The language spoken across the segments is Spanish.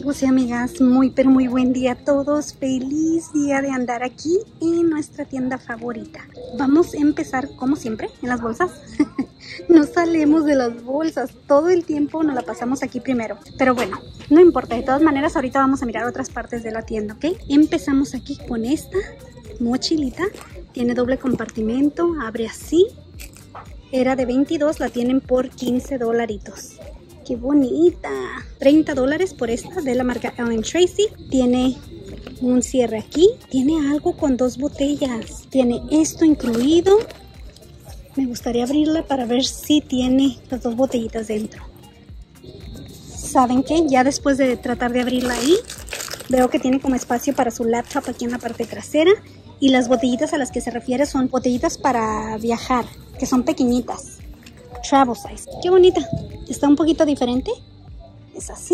Amigos y amigas, muy pero muy buen día a todos. Feliz día de andar aquí en nuestra tienda favorita. Vamos a empezar como siempre en las bolsas. No salimos de las bolsas, todo el tiempo nos la pasamos aquí primero. Pero bueno, no importa, de todas maneras ahorita vamos a mirar otras partes de la tienda, ¿ok? Empezamos aquí con esta mochilita. Tiene doble compartimento, abre así. Era de 22, la tienen por 15 dolaritos. ¡Qué bonita! 30 dólares por esta de la marca Ellen Tracy. Tiene un cierre aquí. Tiene algo con dos botellas. Tiene esto incluido. Me gustaría abrirla para ver si tiene las dos botellitas dentro. ¿Saben qué? Ya después de tratar de abrirla ahí, veo que tiene como espacio para su laptop aquí en la parte trasera. Y las botellitas a las que se refiere son botellitas para viajar, que son pequeñitas. Travel size. ¡Qué bonita! Está un poquito diferente. Es así.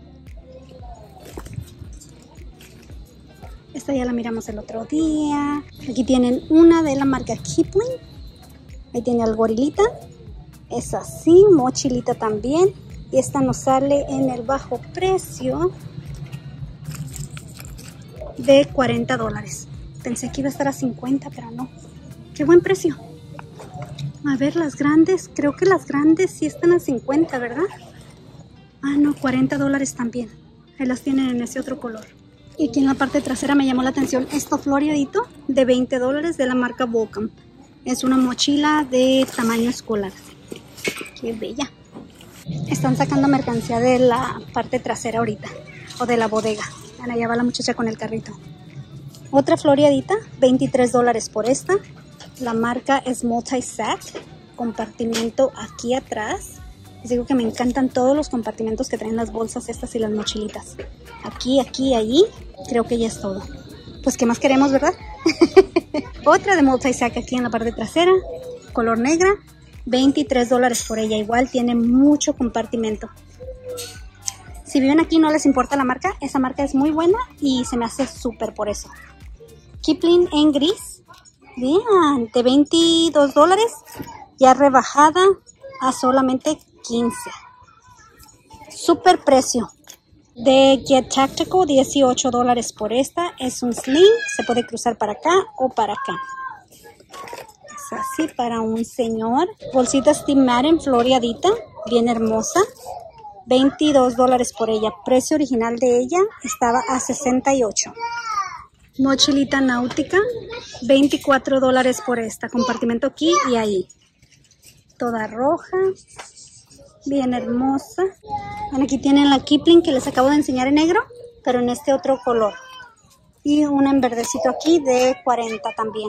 Esta ya la miramos el otro día. Aquí tienen una de la marca Kipling. Ahí tiene al gorilita. Es así. Mochilita también. Y esta nos sale en el bajo precio de 40 dólares. Pensé que iba a estar a 50, pero no. ¡Qué buen precio! A ver, las grandes, creo que las grandes sí están a 50, ¿verdad? Ah, no, 40 dólares también. Ahí las tienen en ese otro color. Y aquí en la parte trasera me llamó la atención esto floreadito de 20 dólares de la marca Volcom. Es una mochila de tamaño escolar. ¡Qué bella! Están sacando mercancía de la parte trasera ahorita, o de la bodega. Allá va la muchacha con el carrito. Otra floreadita, 23 dólares por esta. La marca es Multi-Set, compartimento aquí atrás. Les digo que me encantan todos los compartimentos que traen las bolsas estas y las mochilitas. Aquí, aquí, ahí, creo que ya es todo. Pues, ¿qué más queremos, verdad? Otra de Multi-Set aquí en la parte trasera, color negra, 23 dólares por ella. Igual tiene mucho compartimento. Si viven aquí y no les importa la marca, esa marca es muy buena y se me hace súper por eso. Kipling en gris. Vean, de 22 dólares, ya rebajada a solamente 15. Super precio. De Get Tactical, 18 dólares por esta. Es un sling, se puede cruzar para acá o para acá. Es así para un señor. Bolsita Steve Madden floreadita, bien hermosa. 22 dólares por ella. Precio original de ella estaba a 68. Mochilita náutica, 24 dólares por esta. Compartimento aquí y ahí. Toda roja, bien hermosa. Bueno, aquí tienen la Kipling que les acabo de enseñar en negro, pero en este otro color. Y una en verdecito aquí de 40 también.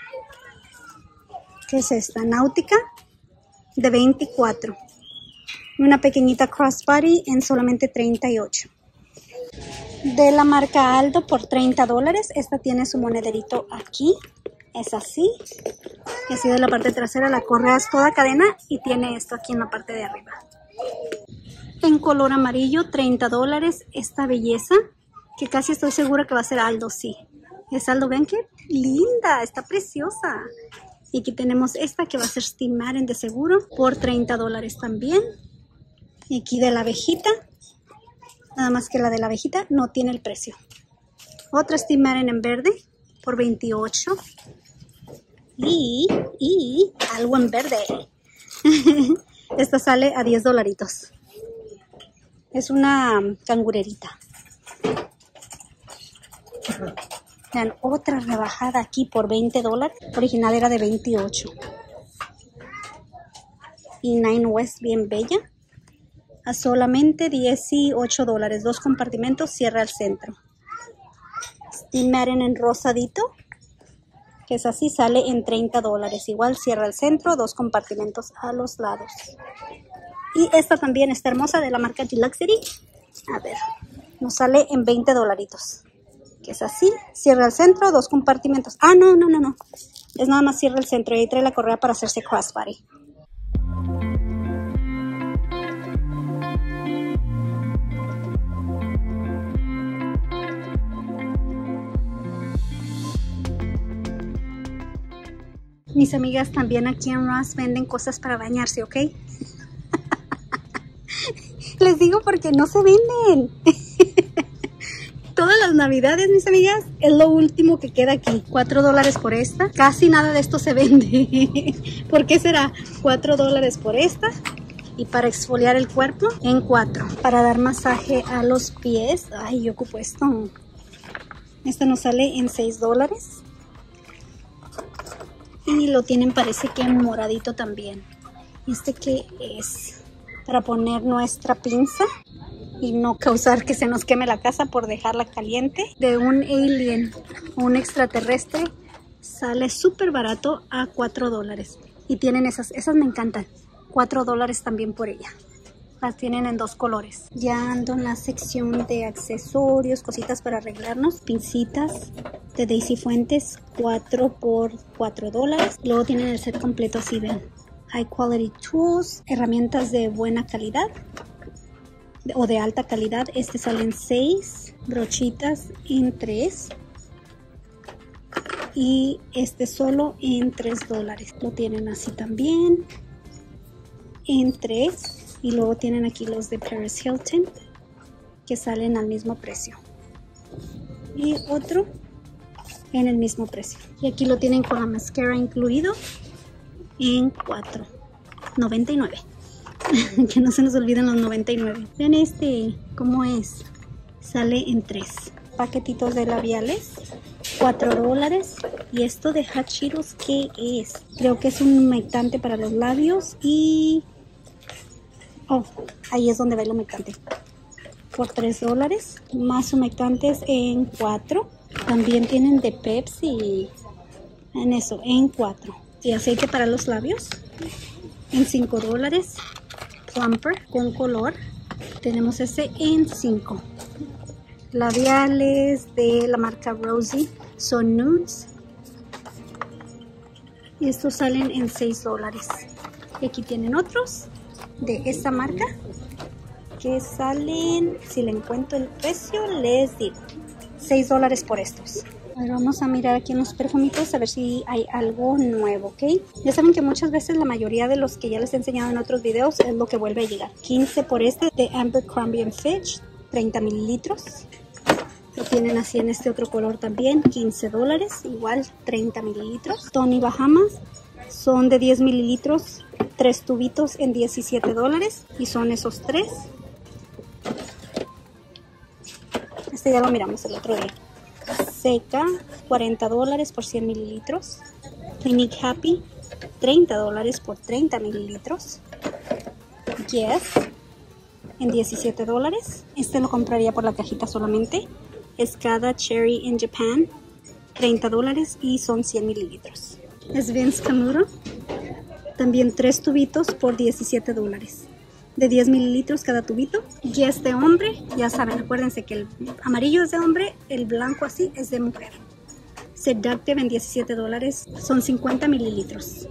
¿Qué es esta? Náutica, de 24. Y una pequeñita crossbody en solamente 38. De la marca Aldo por 30 dólares. Esta tiene su monederito aquí. Es así. Y así de la parte trasera la correa es toda cadena y tiene esto aquí en la parte de arriba. En color amarillo, 30 dólares. Esta belleza, que casi estoy segura que va a ser Aldo, sí. Es Aldo, ven qué linda, está preciosa. Y aquí tenemos esta que va a ser Steve Madden de seguro por 30 dólares también. Y aquí de la abejita. Nada más que la de la abejita no tiene el precio. Otra Steve Madden en verde por 28. Y algo en verde. Esta sale a 10 dolaritos. Es una cangurerita. Vean, otra rebajada aquí por 20 dólares. Original era de 28. Y Nine West bien bella. A solamente 18 dólares. Dos compartimentos, cierra al centro. Steve Madden en rosadito, que es así, sale en 30 dólares. Igual cierra al centro, dos compartimentos a los lados. Y esta también está hermosa de la marca Deluxery. A ver, nos sale en 20 dolaritos. Que es así, cierra al centro, dos compartimentos. Ah, no. Es nada más cierra el centro y ahí trae la correa para hacerse crossbody. Mis amigas también aquí en Ross venden cosas para bañarse, ¿ok? Les digo porque no se venden. Todas las navidades, mis amigas, es lo último que queda aquí. $4 por esta. Casi nada de esto se vende. ¿Por qué será? $4 por esta. Y para exfoliar el cuerpo en 4. Para dar masaje a los pies. Ay, yo ocupo esto. Esto nos sale en $6. Y lo tienen, parece que en moradito también. ¿Este qué es? Para poner nuestra pinza y no causar que se nos queme la casa por dejarla caliente. De un alien, un extraterrestre, sale súper barato a $4. Y tienen esas me encantan. $4 también por ella. Las tienen en 2 colores. Ya ando en la sección de accesorios, cositas para arreglarnos. Pincitas de Daisy Fuentes, 4 por $4. Luego tienen el set completo, así ven. High Quality Tools, herramientas de buena calidad o de alta calidad. Salen 6, brochitas en 3 y solo en $3. Lo tienen así también en 3 y luego tienen aquí los de Paris Hilton que salen al mismo precio y otro en el mismo precio. Y aquí lo tienen con la mascara incluido en $4.99. Que no se nos olviden los 99. Vean cómo es. Sale en 3 paquetitos de labiales, $4. Y esto de Hot Cheetos, ¿qué es? Creo que es un humectante para los labios y... oh, ahí es donde va el humectante. Por $3. Más humectantes en 4. También tienen de Pepsi en 4. Y aceite para los labios en $5. Plumper con color. Tenemos ese en 5. Labiales de la marca Rosie son nudes. Y estos salen en $6. Y aquí tienen otros de esta marca que salen, si le encuentro el precio, les digo, $6 por estos. Ahora vamos a mirar aquí en los perfumitos a ver si hay algo nuevo, ¿ok? Ya saben que muchas veces la mayoría de los que ya les he enseñado en otros videos es lo que vuelve a llegar. 15 por de Abercrombie & Fitch, 30 mililitros. Lo tienen así en otro color también, $15, igual 30 mililitros. Tony Bahamas son de 10 mililitros, 3 tubitos en $17 y son esos 3. Ya lo miramos el otro día. Seca, $40 por 100 mililitros. Clinique Happy, $30 por 30 mililitros. Yes, en $17. Lo compraría por la cajita solamente. Escada Cherry in Japan, $30 y son 100 mililitros. Es Vince Camuto, también 3 tubitos por $17. De 10 mililitros cada tubito. Y es de hombre, ya saben, acuérdense que el amarillo es de hombre, el blanco así es de mujer. Seductive en $17, son 50 mililitros.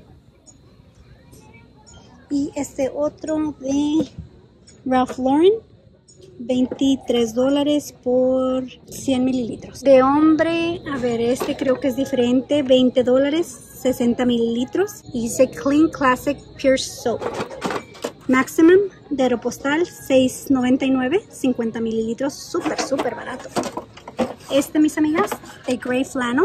Y otro de Ralph Lauren, $23 por 100 mililitros. De hombre, a ver, creo que es diferente, $20, 60 mililitros. Y dice Clean Classic Pure Soap. Maximum de Aeropostal, $6.99, 50 mililitros, súper barato. Mis amigas, de Grey Flannel,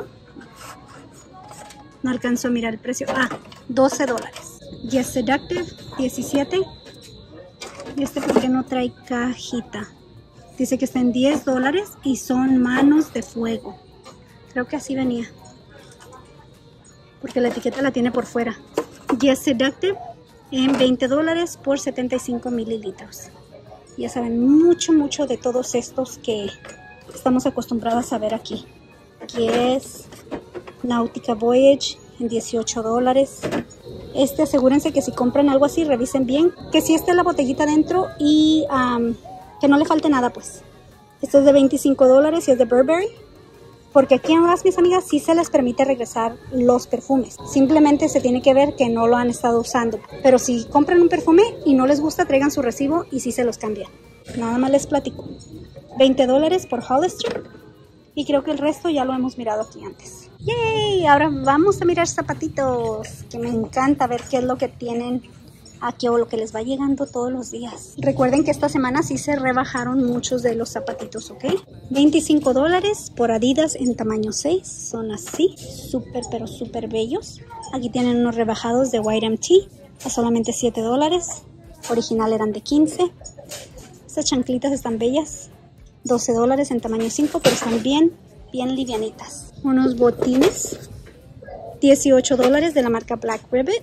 no alcanzo a mirar el precio, $12. Yes Seductive, $17. Y porque no trae cajita, dice que está en $10 y son manos de fuego. Creo que así venía, porque la etiqueta la tiene por fuera. Yes Seductive en $20 por 75 mililitros. Ya saben, mucho de todos estos que estamos acostumbrados a ver aquí. Aquí es Nautica Voyage en $18. Asegúrense que si compran algo así, revisen bien que si esté la botellita dentro y que no le falte nada, pues. Es de $25 y es de Burberry. Porque aquí en Ross, mis amigas, sí se les permite regresar los perfumes. Simplemente se tiene que ver que no lo han estado usando. Pero si compran un perfume y no les gusta, traigan su recibo y sí se los cambian. Nada más les platico. $20 por Hollister. Y creo que el resto ya lo hemos mirado aquí antes. ¡Yay! Ahora vamos a mirar zapatitos. Que me encanta ver qué es lo que tienen aquí o lo que les va llegando todos los días. Recuerden que esta semana sí se rebajaron muchos de los zapatitos, ¿ok? $25 por Adidas en tamaño 6. Son así, súper pero súper bellos. Aquí tienen unos rebajados de YMT a solamente $7. Original eran de 15. Estas chanclitas están bellas. $12 en tamaño 5, pero están bien livianitas. Unos botines. $18 de la marca Black Ribbit.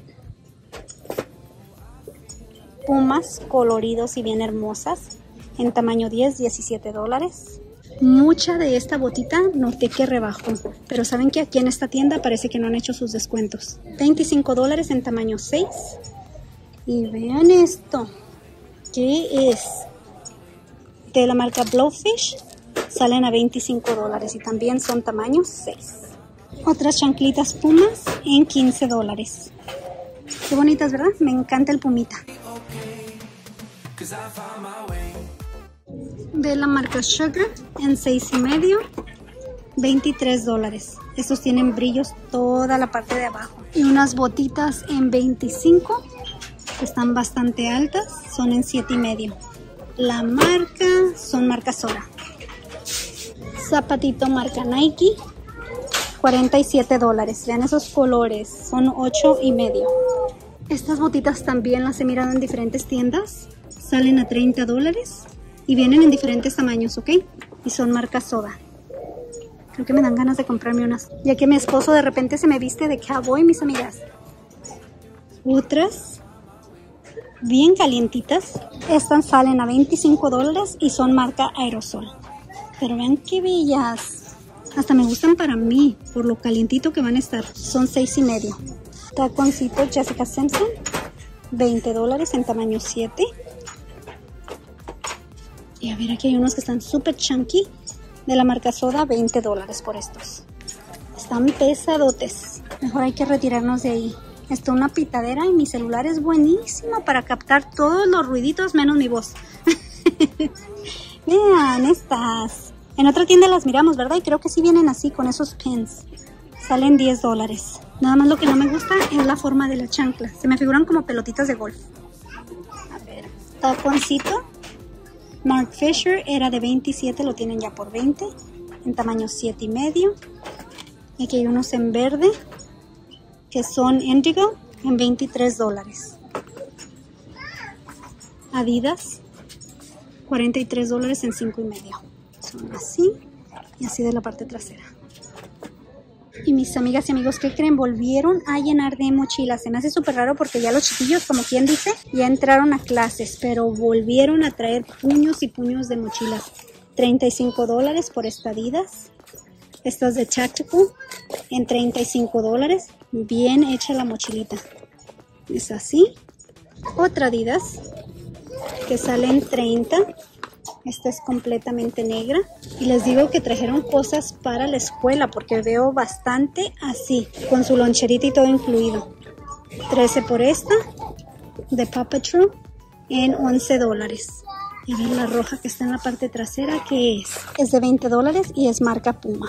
Pumas coloridos y bien hermosas en tamaño 10, $17. Mucha de esta botita noté que rebajó, pero saben que aquí en esta tienda parece que no han hecho sus descuentos. $25 en tamaño 6. Y vean esto, ¿qué es? De la marca Blowfish, salen a $25 y también son tamaño 6. Otras chanclitas Pumas en $15. Qué bonitas, ¿verdad? Me encanta el pumita. De la marca Sugar en 6,5, $23. Estos tienen brillos toda la parte de abajo. Y unas botitas en 25, que están bastante altas, son en 7,5. La marca son marca Sora. Zapatito marca Nike, $47. Vean esos colores, son 8,5. Estas botitas también las he mirado en diferentes tiendas. Salen a $30 y vienen en diferentes tamaños, ¿ok? Y son marca Soda. Creo que me dan ganas de comprarme unas, ya que mi esposo de repente se me viste de cowboy, mis amigas. Otras bien calientitas. Estas salen a $25 y son marca Aerosol. Pero vean qué bellas. Hasta me gustan para mí, por lo calientito que van a estar. Son 6,5. Taconcitos Jessica Simpson, $20 en tamaño 7. Y a ver, aquí hay unos que están súper chunky. De la marca Soda, $20 por estos. Están pesadotes. Mejor hay que retirarnos de ahí. Está una pitadera y mi celular es buenísimo para captar todos los ruiditos menos mi voz. Vean estas. En otra tienda las miramos, ¿verdad? Y creo que sí vienen así con esos pins. Salen $10. Nada más lo que no me gusta es la forma de la chancla. Se me figuran como pelotitas de golf. A ver, taconcito. Mark Fisher era de 27, lo tienen ya por 20. En tamaño 7,5. Y aquí hay unos en verde, que son Indigo, en $23. Adidas, $43 en 5,5. Son así, y así de la parte trasera. Y mis amigas y amigos, ¿qué creen? Volvieron a llenar de mochilas. Se me hace súper raro porque ya los chiquillos, como quien dice, ya entraron a clases, pero volvieron a traer puños y puños de mochilas. $35 por esta Adidas. Estas de Tactical en $35. Bien hecha la mochilita. Es así. Otra Adidas que sale en $30. Esta es completamente negra. Y les digo que trajeron cosas para la escuela porque veo bastante así, con su loncherita y todo incluido. $13 por esta de Paw Patrol en $11. Y a ver la roja que está en la parte trasera, ¿qué es? Es de $20 y es marca Puma.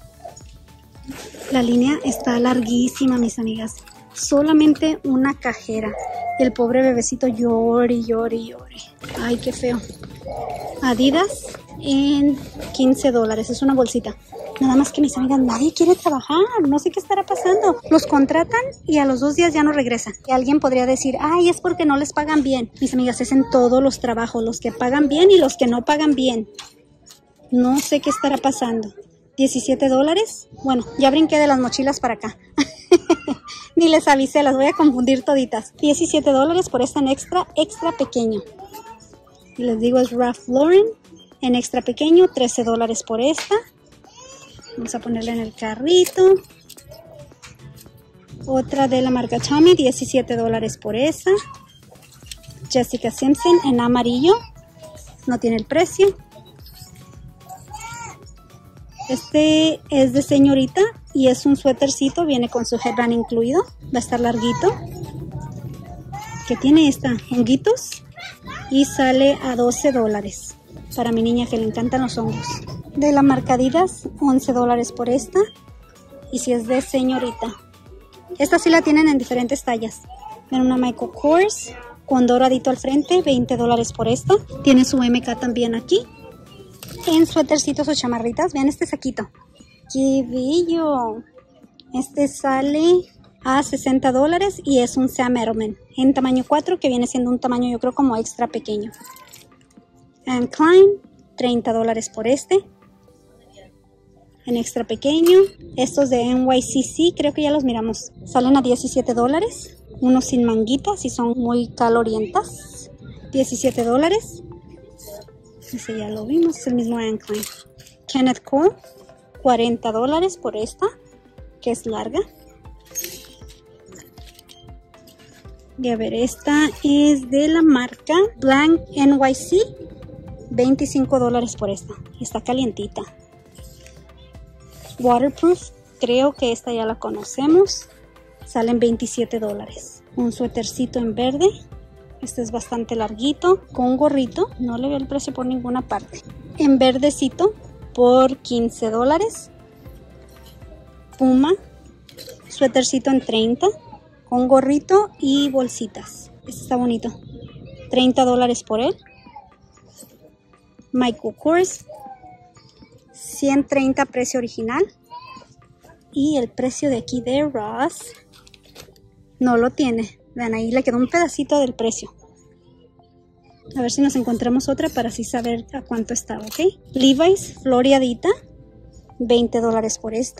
La línea está larguísima, mis amigas. Solamente una cajera. El pobre bebecito llore, llore, llore. Ay, qué feo. Adidas en $15. Es una bolsita. Nada más que mis amigas, nadie quiere trabajar. No sé qué estará pasando. Los contratan y a los 2 días ya no regresan. Y alguien podría decir, ay, es porque no les pagan bien. Mis amigas, es en todos los trabajos. Los que pagan bien y los que no pagan bien. No sé qué estará pasando. $17. Bueno, ya brinqué de las mochilas para acá. Ni les avisé, las voy a confundir toditas. $17 por esta en extra pequeño. Y les digo, es Ralph Lauren en extra pequeño. $13 por esta. Vamos a ponerla en el carrito. Otra de la marca Tommy, $17 por esa. Jessica Simpson en amarillo. No tiene el precio. Este es de señorita y es un suétercito, viene con su headband incluido, va a estar larguito. ¿Qué tiene esta? Honguitos y sale a $12 para mi niña que le encantan los hongos. De la marca Adidas, $11 por esta y si es de señorita. Esta sí la tienen en diferentes tallas. En una Michael Kors con doradito al frente, 20 dólares por esta. Tiene su MK también aquí. En suétercitos o chamarritas, vean este saquito. ¡Qué bello! Este sale a 60 dólares y es un Sam Edelman en tamaño 4, que viene siendo un tamaño yo creo como extra pequeño. Anne Klein, 30 dólares por este. En extra pequeño. Estos de NYCC, creo que ya los miramos. Salen a 17 dólares. Unos sin manguitas y son muy calorientas. 17 dólares. Ese ya lo vimos, es el mismo Anne Klein. Kenneth Cole, 40 dólares por esta, que es larga. Y a ver, esta es de la marca Blank NYC, 25 dólares por esta. Está calientita. Waterproof, creo que esta ya la conocemos. Salen 27 dólares. Un suétercito en verde. Este es bastante larguito, con gorrito. No le veo el precio por ninguna parte. En verdecito, por 15 dólares. Puma, suétercito en 30, con gorrito y bolsitas. Este está bonito. 30 dólares por él. Michael Kors, 130 precio original. Y el precio de aquí de Ross no lo tiene. Vean, ahí le quedó un pedacito del precio. A ver si nos encontramos otra para así saber a cuánto está, ¿ok? Levi's, floreadita, 20 dólares por esta.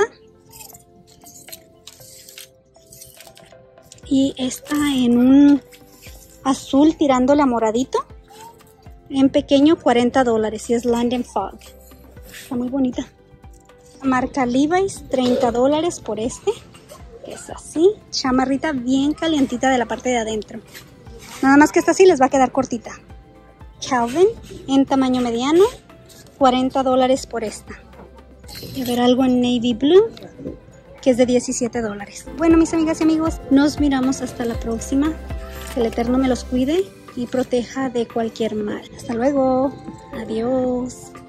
Y esta en un azul tirándole a moradito. En pequeño, 40 dólares y es London Fog. Está muy bonita. Marca Levi's, 30 dólares por este. Es así, chamarrita bien calientita de la parte de adentro. Nada más que esta sí les va a quedar cortita. Calvin en tamaño mediano, 40 dólares por esta. Y a ver algo en navy blue, que es de 17 dólares. Bueno, mis amigas y amigos, nos miramos hasta la próxima. Que el Eterno me los cuide y proteja de cualquier mal. Hasta luego. Adiós.